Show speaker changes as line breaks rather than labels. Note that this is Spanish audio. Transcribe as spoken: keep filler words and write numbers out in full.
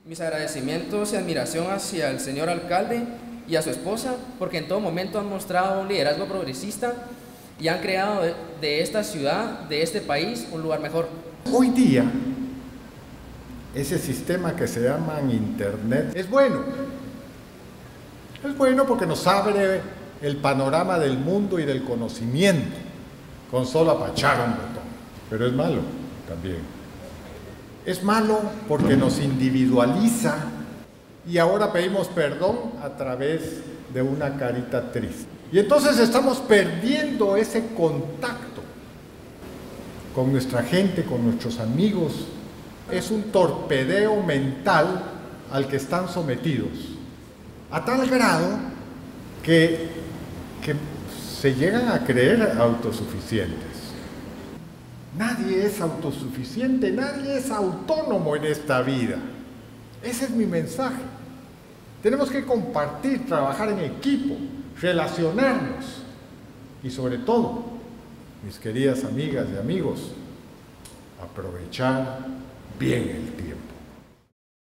Mis agradecimientos y admiración hacia el señor alcalde y a su esposa, porque en todo momento han mostrado un liderazgo progresista y han creado de, de esta ciudad, de este país, un lugar mejor.
Hoy día, ese sistema que se llama Internet es bueno. Es bueno porque nos abre el panorama del mundo y del conocimiento con solo apachar un botón. Pero es malo también. Es malo porque nos individualiza y ahora pedimos perdón a través de una carita triste. Y entonces estamos perdiendo ese contacto con nuestra gente, con nuestros amigos. Es un torpedeo mental al que están sometidos, a tal grado que, que se llegan a creer autosuficientes. Nadie es autosuficiente, nadie es autónomo en esta vida. Ese es mi mensaje. Tenemos que compartir, trabajar en equipo, relacionarnos y sobre todo, mis queridas amigas y amigos, aprovechar bien el tiempo.